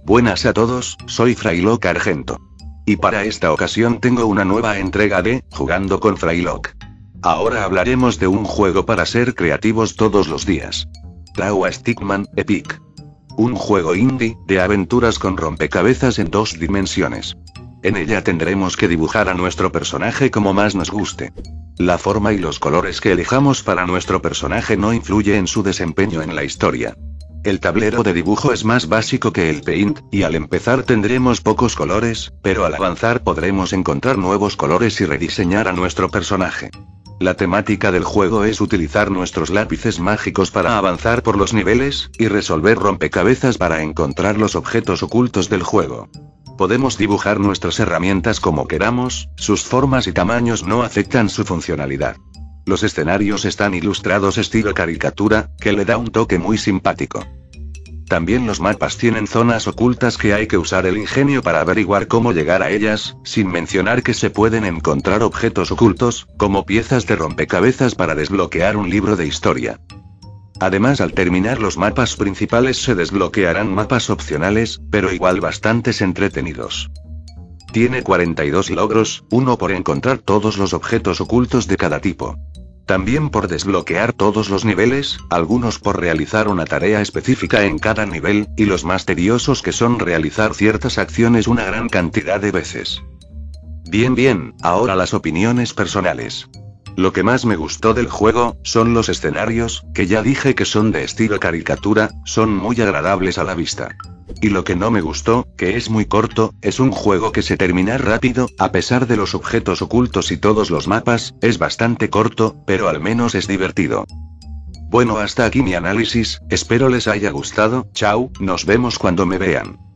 Buenas a todos, soy Frylock Argento. Y para esta ocasión tengo una nueva entrega de Jugando con Frylock. Ahora hablaremos de un juego para ser creativos todos los días. Trauma Stickman Epic. Un juego indie, de aventuras con rompecabezas en 2 dimensiones. En ella tendremos que dibujar a nuestro personaje como más nos guste. La forma y los colores que elijamos para nuestro personaje no influye en su desempeño en la historia. El tablero de dibujo es más básico que el Paint, y al empezar tendremos pocos colores, pero al avanzar podremos encontrar nuevos colores y rediseñar a nuestro personaje. La temática del juego es utilizar nuestros lápices mágicos para avanzar por los niveles, y resolver rompecabezas para encontrar los objetos ocultos del juego. Podemos dibujar nuestras herramientas como queramos, sus formas y tamaños no afectan su funcionalidad. Los escenarios están ilustrados estilo caricatura, que le da un toque muy simpático. También los mapas tienen zonas ocultas que hay que usar el ingenio para averiguar cómo llegar a ellas, sin mencionar que se pueden encontrar objetos ocultos, como piezas de rompecabezas para desbloquear un libro de historia. Además, al terminar los mapas principales se desbloquearán mapas opcionales, pero igual bastantes entretenidos. Tiene 42 logros, uno por encontrar todos los objetos ocultos de cada tipo. También por desbloquear todos los niveles, algunos por realizar una tarea específica en cada nivel, y los más tediosos que son realizar ciertas acciones una gran cantidad de veces. Bien, ahora las opiniones personales. Lo que más me gustó del juego, son los escenarios, que ya dije que son de estilo caricatura, son muy agradables a la vista. Y lo que no me gustó, que es muy corto, es un juego que se termina rápido, a pesar de los objetos ocultos y todos los mapas, es bastante corto, pero al menos es divertido. Bueno, hasta aquí mi análisis, espero les haya gustado, chao, nos vemos cuando me vean.